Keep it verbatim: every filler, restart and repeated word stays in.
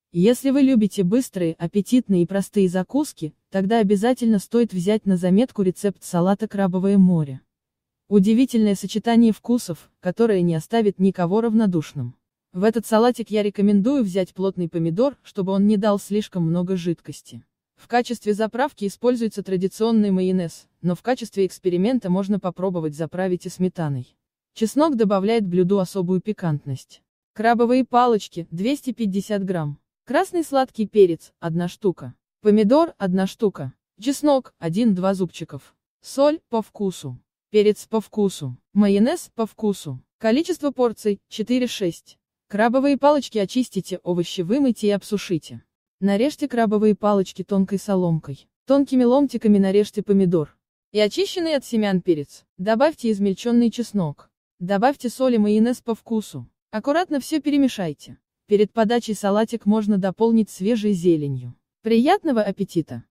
Если вы любите быстрые, аппетитные и простые закуски, тогда обязательно стоит взять на заметку рецепт салата «Крабовое море». Удивительное сочетание вкусов, которое не оставит никого равнодушным. В этот салатик я рекомендую взять плотный помидор, чтобы он не дал слишком много жидкости. В качестве заправки используется традиционный майонез, но в качестве эксперимента можно попробовать заправить и сметаной. Чеснок добавляет блюду особую пикантность. Крабовые палочки, двести пятьдесят грамм. Красный сладкий перец, одна штука. Помидор, одна штука. Чеснок, один-два зубчиков. Соль, по вкусу. Перец по вкусу. Майонез, по вкусу. Количество порций, четыре-шесть. Крабовые палочки очистите, овощи вымойте и обсушите. Нарежьте крабовые палочки тонкой соломкой. Тонкими ломтиками нарежьте помидор. И очищенный от семян перец. Добавьте измельченный чеснок. Добавьте соль и майонез по вкусу. Аккуратно все перемешайте. Перед подачей салатик можно дополнить свежей зеленью. Приятного аппетита!